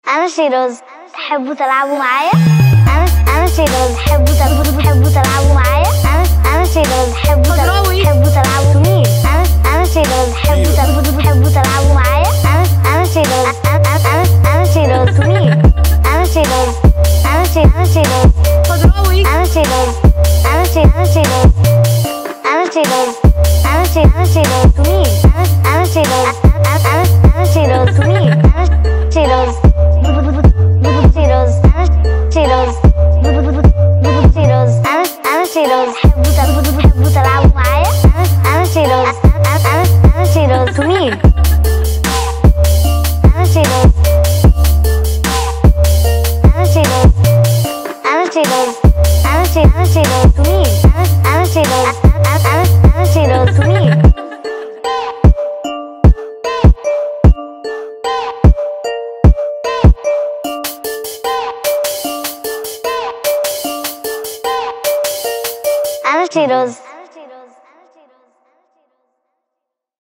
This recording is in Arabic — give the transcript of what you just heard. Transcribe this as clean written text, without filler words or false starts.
أنا شيروز، تحبوا تلعبوا معايا؟ أنا شيروز، تحبوا تلعبوا معايا؟ أنا شيروز، تحبوا تلعبوا مين؟ أنا شيروز، تحبوا تلعبوا معايا؟ أنا شيروز، أنا شيروز مين؟ أنا شيروز، أنا شيروز خضراوي. أنا شيروز، أنا شيروز أنا شيروز، أنا شيروز مين؟ أنا شيروز، أنا شيروز مين؟ أنا شيروز، شيروز شيروز شيروز أنا شيروز، تحبوا تلعبوا معايا؟ أنا شيروز، أنا شيروز مين؟ أنا شيروز، أنا شيروز، أنا شيروز، أنا شيروز مين؟ أنا شيروز، أنا شيروز مين؟ أنا شيروز.